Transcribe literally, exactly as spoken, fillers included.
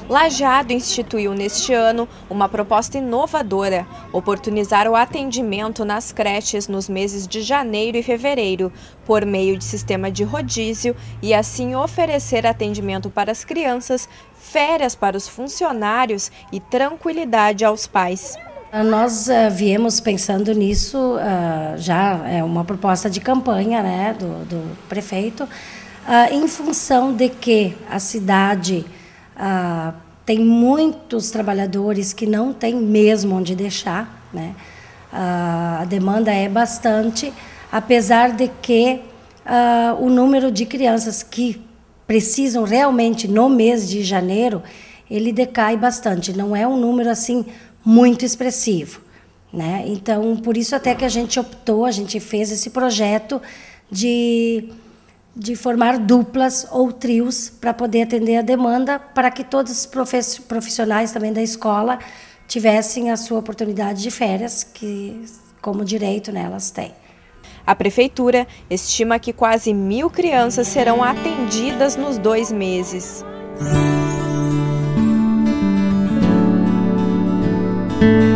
Lajeado instituiu neste ano uma proposta inovadora: oportunizar o atendimento nas creches nos meses de janeiro e fevereiro, por meio de sistema de rodízio, e assim oferecer atendimento para as crianças, férias para os funcionários e tranquilidade aos pais. Nós uh, viemos pensando nisso, uh, já é uma proposta de campanha, né, do, do prefeito, uh, em função de que a cidade uh, tem muitos trabalhadores que não tem mesmo onde deixar, né? Uh, a demanda é bastante, apesar de que uh, o número de crianças que precisam realmente no mês de janeiro, ele decai bastante, não é um número assim muito expressivo, né? Então, por isso até que a gente optou, a gente fez esse projeto de, de formar duplas ou trios para poder atender a demanda, para que todos os profissionais também da escola tivessem a sua oportunidade de férias, que como direito, né, elas têm. A Prefeitura estima que quase mil crianças serão atendidas nos dois meses. Música